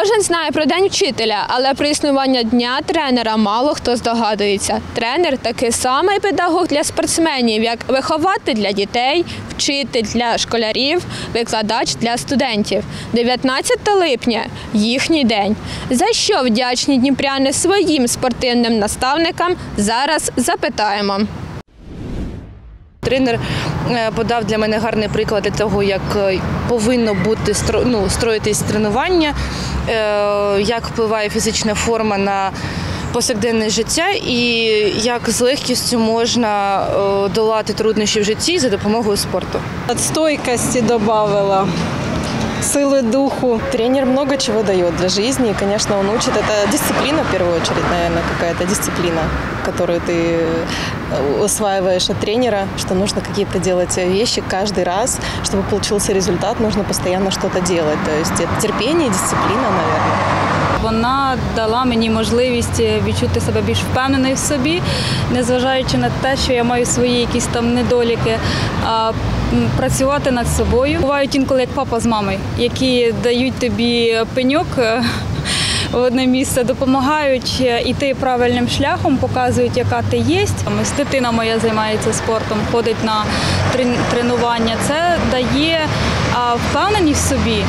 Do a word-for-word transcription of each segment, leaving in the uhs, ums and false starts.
Кожен знає про День вчителя, але про існування Дня тренера мало хто здогадується. Тренер – такий самий педагог для спортсменів, як вихователь для дітей, вчитель для школярів, викладач для студентів. дев'ятнадцяте липня – їхній день. За що вдячні дніпряни своїм спортивним наставникам – зараз запитаємо. Тренер подав для мене гарний приклад того, як повинно бути ну, строїтись тренування, як впливає фізична форма на повсякденне життя і як з легкістю можна долати труднощі в житті за допомогою спорту. Стойкости добавила, силы духу. Тренер много чего дает для жизни, и, конечно, он учит. Это дисциплина, в первую очередь, наверное, какая-то дисциплина, которую ты усваиваешь от тренера, что нужно какие-то делать вещи каждый раз, чтобы получился результат, нужно постоянно что-то делать. То есть это терпение, дисциплина, наверное. Вона дала мені можливість відчути себе більш впевненою в собі, незважаючи на те, що я маю свої якісь там недоліки, а працювати над собою. Бувають інколи як папа з мамою, які дають тобі пеньок в одне місце, допомагають йти правильним шляхом, показують, яка ти є. Дитина моя займається спортом, ходить на тренування. Це дає впевненість в собі,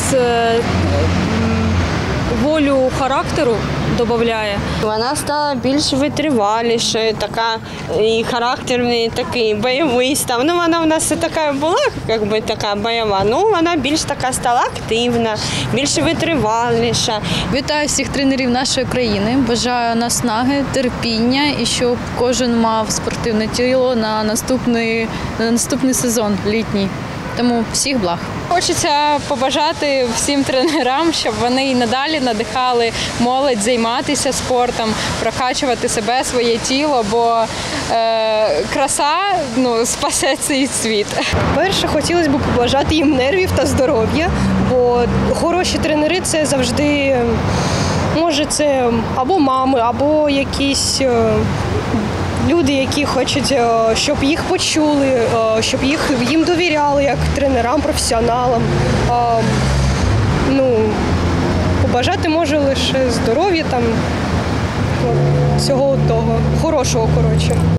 волю характеру додає. Вона стала більш витривалішою, така і характер в неї такий бойовий став. Ну, вона в нас така була, як би така бойова, ну вона більш така стала активна, більш витриваліша. Вітаю всіх тренерів нашої країни, бажаю наснаги, терпіння і щоб кожен мав спортивне тіло на наступний, на наступний сезон літній. Тому всіх благ. Хочеться побажати всім тренерам, щоб вони і надалі надихали молодь займатися спортом, прокачувати себе, своє тіло, бо е, краса ну, спасе цей світ. Перше, хотілося б побажати їм нервів та здоров'я, бо хороші тренери – це завжди, може, це або мами, або якісь люди, які хочуть, щоб їх почули, щоб їх, їм довіряли як тренерам, професіоналам. Ну, побажати можу лише здоров'я, там, всього того, хорошого, коротше.